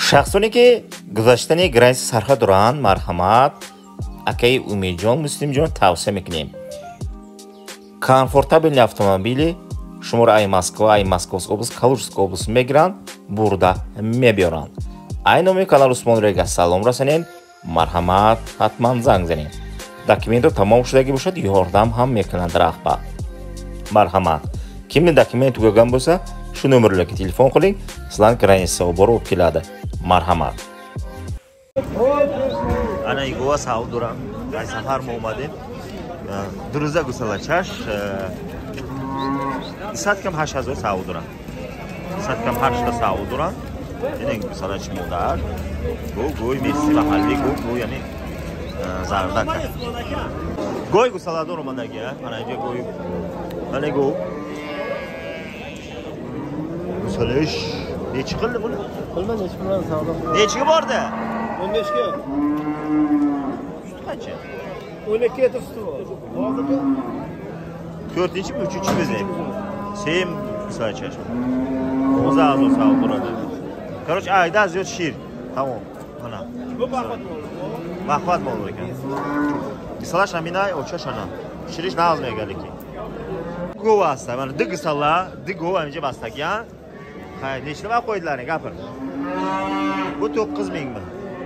шахсоне ки гузаштани граниси сарҳад доранд марҳамат акаи умидҷон муслимҷон тавсия мекунем комфортабелни автомобили шуморо ай Москвас област Калужской област мегиранд бурда мебиёранд ай номи канал Усмонрега салом расонед марҳамат ҳатман занг занед документро тамом шудагӣ бошад ёрдам ҳам мекунанд раҳбар марҳамат кимни документ тугаган бўлса шу номерларга телефон қилинг силан граниса обороб келadi марҳамат ана игова савд дорам ай сафар мо омадем дурӯза гусалачаш 100 кам 8000 савд дорам 100 кам 8 савд дорам ин гусалач модар гой мерси маҳалли гой яъни зарда гой гусаладор омадаги ана инҷа гой ана гой gusalash nechi qildi buni bilmam nechi bilan savdo nechiga bordi 15 ga usti qancha 12 ga usti bor hozirda 4-chi 3-chi bezak sem gusalachash o'zi azor savdo bo'ladi короче ayda ziyod shir tamom mana bu mahvat bor ekan gusalash aminay o'chash ana shirish nazmegaliki govasta mana digisala digova inja bastagan hay nechta vaqt qo'ydilaring gapir bu 9 mingmi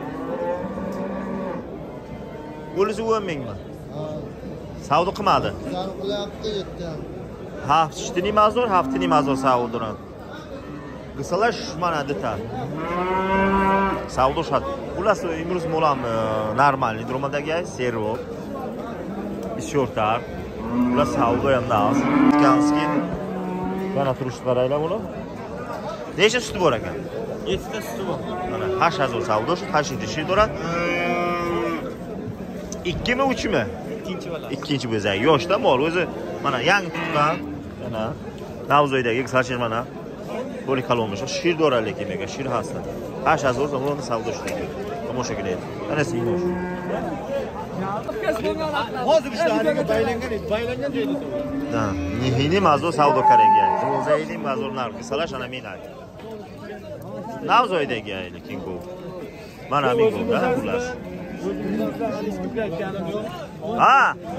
o'lizi 10 mingmi savdo qilmadi qilyapti haftini mazor savdo duradi g'isalash mana dita savdo shad ulas imroz molam normalniy dromadagi servo ishortar ulas savdo ham daz kanskin mana turishni qaranglar buni necha suti bor ekan 7 ta suti bor mana 8000 savdo shu 8-chi shir dora 2 mi 3 mi ikkinchi bezak yoshda mol o'zi mana yangi tuqqan mana Navzoydagi g'isalash mana bo'li kalonmish shir dora lekin mega shir hasta 8000 so'm savdo shirdi tomosha qiling ana siymosh hozir ishlariga baylangan joyda da nihini mazo savdo karaga o'zayli mazor nar g'isalash ana men ayt Navzoydagi lekin bu mana amigoda ular ha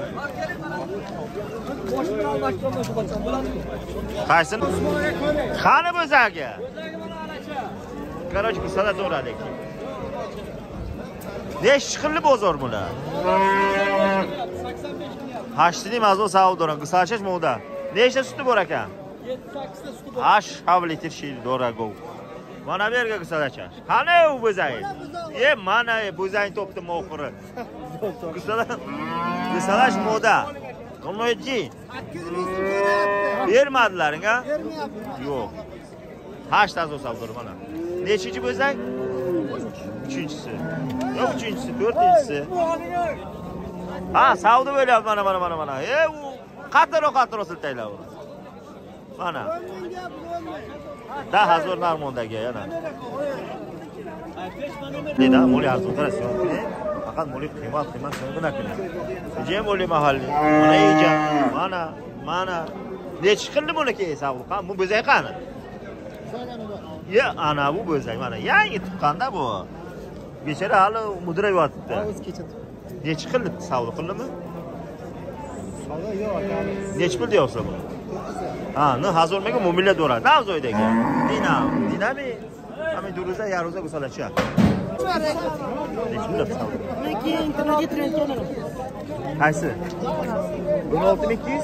qaysin qani bo'zagi короче g'isala do'radi lekin nechi chiqilli bozor bular 8 mazo savdo do'ran g'isalash moda nechta suti bor ekan 7-8 ta suti bor 8 litr shir do'rago mana bu yerga g'isalachash qani u bo'zagi mana bo'zang topdim oxiri g'isalash moda qilmaydi bermadilaring ha yo'q 8000 savdo mana nechinchi bo'zang 3-chi yo'q 3-chi 4-chi ha savdo bo'lyapti mana u qattiq siltaylar mana 10000 narmondagi yana Nida moli arzon tarasiyon kine faqat moli qiymat so'ngina kine je moli mahalliy mana eja mana nechi qildi buniki savdo qan bu bo'zak qani ya ana bu bo'zak mana yangi tuqqanda bu bechara hali mudrayapti o'zi kecha nechi qildi savdo qildimi savdo yo'q nechi pul deyapsiz bu ha ne hazır mega mobilya do'radi Navzoydagi dinami Ama duruza yaruza gusalacha. Nechi pul savdo? Meniki internetga trendga qaysi? 16200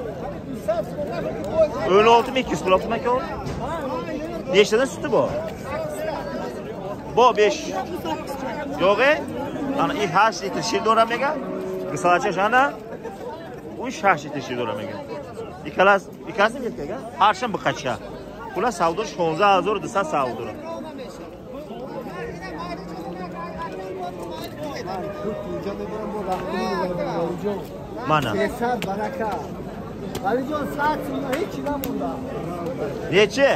16200 pul aka. Nechtadan suti bor? Bu 5. Yo'q ana 8 litr shir do'ramaga. G'isalacha ana 8 litr shir do'ramaga. İkası milkega? Harşan bu kaça? Pula savdo 16200 savdo. Mana. Baraka. Alijon saat hiç lan bunda. Neçe?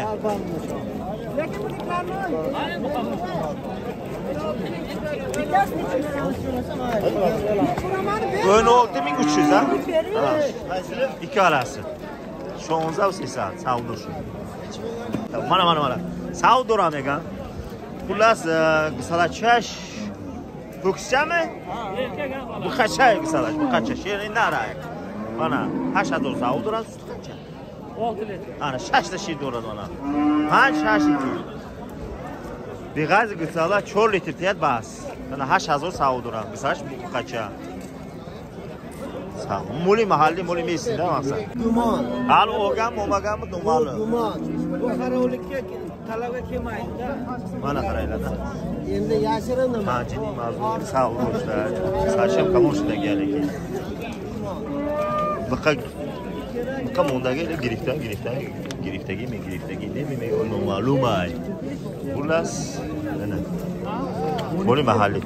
16300 ha? İki arası. Şu 10 saat savdo şu. Mana. Savdo ramegan. Xullas, qisalachash to'kishami? Bu qancha qisalash, bu qancha? Sherin narak. Mana 8000 savdo ran sut qancha? 6 litr. Ana 6 shir do'radi mana. Qancha 6 litr? Biğaz qisala 4 litr tiyat bas. Mana 8000 savdo ran. Qisalash bu qancha? Muli mahalli muli mesinda maqsad. Gumon. Hal o'gam, o'maganmi noma'lum. Gumon. Bu qarovlikka talabga kelmaydi-da. Mana qaranglar. Endi yashirin nima? Majini mazmun savdo ishlar. Sashim qamoshda kelgan. Buqa mondagi girifdagi nemi noma'lum ay. Xullas, mana. Muli mahalli.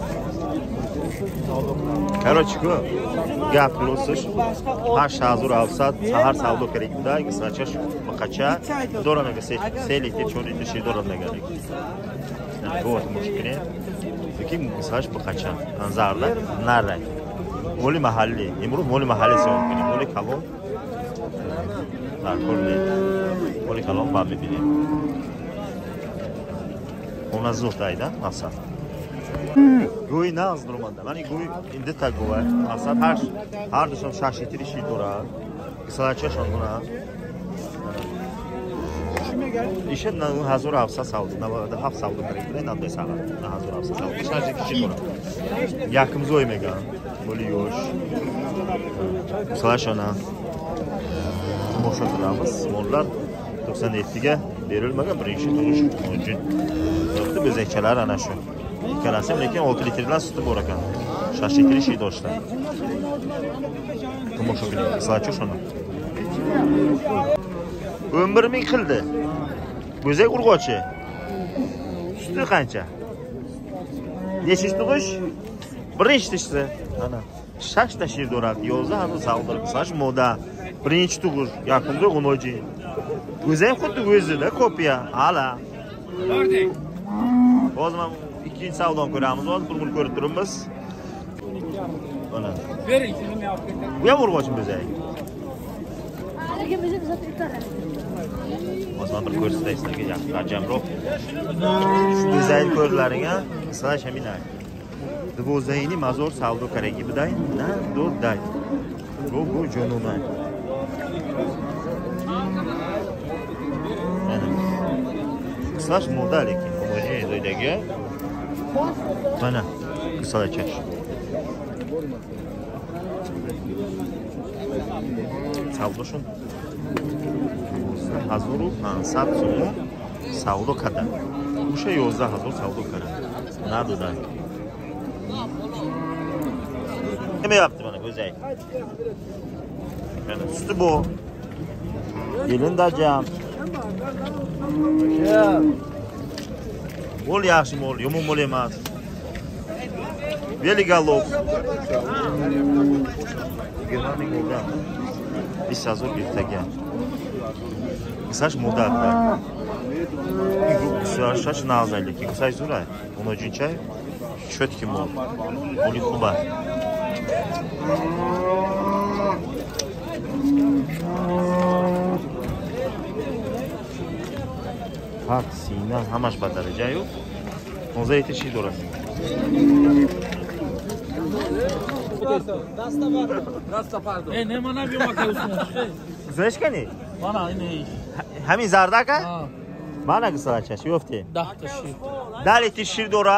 Короче, gap qilasiz. 8700 sahar savdo kerak edi. Qisqacha qancha do'ranaga 3 litr 4 litr shir do'ranaga kerak. Вот, mushkine. Lekin qisqacha qancha? Anzarda, narda. Moli mahalli, imru moli mahalli savdo kerak. Moli kalon. Narxorli. Moli kalon bab bibine. Ona zo'tayda, asal. Go'y naz durmanda. Mani go'y indi tagowa. Asal har do'sham 6 litr shir do'rar. Qisqacha shonguna. İşe na 1700 savdo, navada 7 savdo kerak edi, endi sağa. 1700 savdo. Shajik kichik bo'lar. Yaqim zo'ymagan. Bo'li yo'sh. Qisqacha Mo'shatlarimiz mollar 97 ga berilmagan birinchi tug'ish uchun. Yo'qdi bezakchalar ana shu. Ikkalasi lekin 6 litrdan suti bor ekan. 6 litr shir do'shlar. Tomosha qiling, qisqacha shuni. 11 ming qildi. Go'zak urg'ochi. Suti qancha? Nechish tug'ish? Birinchi tishsi. Ana 6 ta shir do'radi. Yozda ham savdo qilsash moda. Birinchi tug'ish, yaqinda o'noji. Go'zak xuddi o'zida kopiya. Hala. Ko'rdik. Hozir ham ikkinchi savdoni ko'ramiz. Hozir bir ko'rib turibmiz. Mana. Bering, sizni olib ketaman. Bu ham urg'ochi go'zak. Hozir bir ko'rsatay sizlarga yaxshi ajamroq. Shu dizayn ko'rlaringa slash aminay. Dvozayni mazor savdo karagi biday, na do'day. Bu jonuna. Slash model lekin homogen joydagi. Mana slash. Savdo shun. 1500 so'm savdo qada. O'sha 11000 savdo qada. Nadodan. Nima yaptı mana go'zak? Mana suti bu. Yelinda jam. Mol yaxshi mol, yomon mol emas. Veligalov. Germanik bo'lgan. 5000 birtaga. Qisqacha muddatda. Qisqacha nazarlik. Qisqacha zo'ray. Uni jincha четкий мол. Oli xuba. Fark sina hamash badaraja yo'q. 11 yetish do'rasi. Rasta pardon. Ne mana bir bakıyorsun? Знаешь, кани? Bana ne? Hamин zardaka? Ha. Mana qisqacha yofti. Dahta şey. Dali tishir do'ra.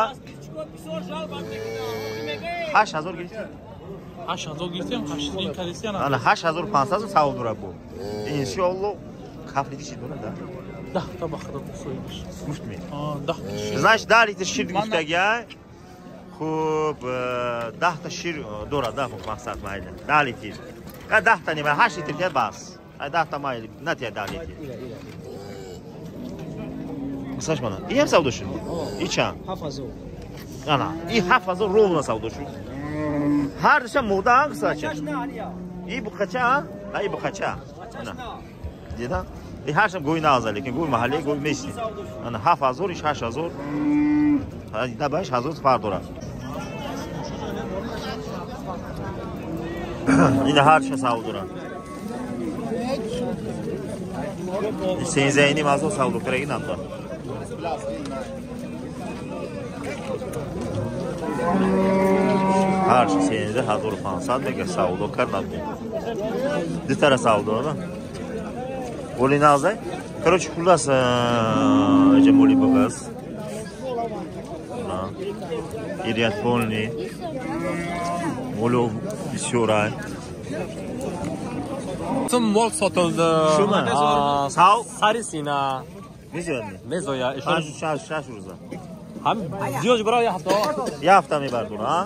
8000 girdi. 8000 girdim. 8000 kalesi yana. Ana 8500 savdo do'ra bu. İnşallah kafli tishir do'ra da. Dahta bakırım soymuş. Guftmi. Ha, dahta şey. Значит, dali tishir guftaga. Xo'p, 10 ta shir do'rada bu maqsad mayli. Dali tish. Qa 10 ta nima 8 litr bas. Ay 10 ta mayli. Natiya dali tish. Qisqacha mana. İyi ham savdo shu. İçam. Hafazo. Ana, iyi hafazo ровно savdo shu. Har dışa moda qisqacha. İyi bu qacha? Ay bu qacha. Ana. Deda. Her şey go'y nazar lekin go'y mahalliy go'y mesli. Ana 7000 ish 8000. Hadi da 5000 farq do'ra. Yine her şey savdo do'ra. Sen zeyni mazur savdo kerak namda. qarshi senida hazır fansatmega savdo karnatdi. Ditara savdomi? Qo'lini olsang, короче, xullas, jamoli boqas. Iriat polni. Molov bishoray. Tüm mol satıldı. Shumi? Sav Sarisina. Mezonni. Mezoya. Shashurza. Ham ziyoj biror hafta. Yafta mibardun, ha?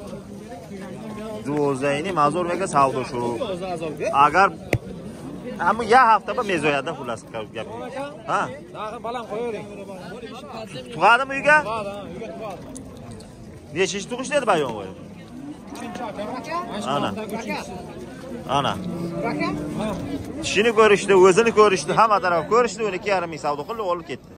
Duozayni mazur mega savdo shuru. Agar Ama ya hafta ba mezoyadan xullas gap. Ha? Balam qo'yavering. Tug'adimi uyga? Nechish tug'ish dedi bayon qo'yib. Ana. Ana. Ishini ko'rishdi, o'zini ko'rishdi, hamma taraf ko'rishdi, 12,5 ming savdo qilib olib ketdi.